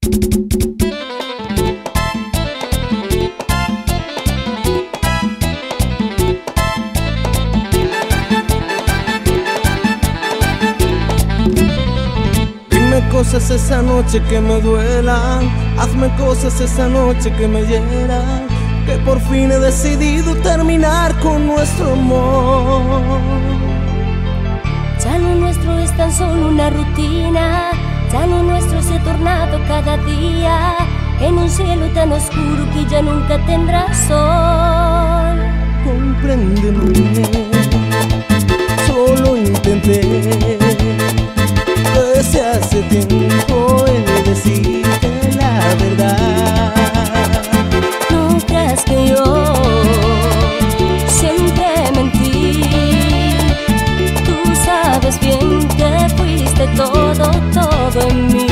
Dime cosas esa noche que me duelan, hazme cosas esa noche que me hieran, que por fin he decidido terminar con nuestro amor. Ya lo nuestro es tan solo una rutina, ya lo nuestro se ha tornado cada día en un cielo tan oscuro que ya nunca tendrá sol. Compréndeme, solo intenté desde hace tiempo el decirte la verdad. No creas que yo siempre mentí, tú sabes bien que fuiste todo, todo en mí.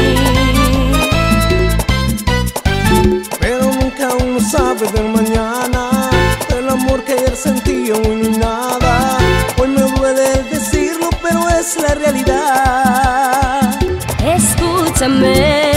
Pero nunca uno sabe del mañana, del amor que ayer sentí hoy no hay nada. Hoy me duele el decirlo, pero es la realidad. Escúchame,